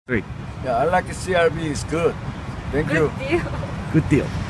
Three. Yeah, I like CRV. It's good. Thank you. Good deal. Good deal.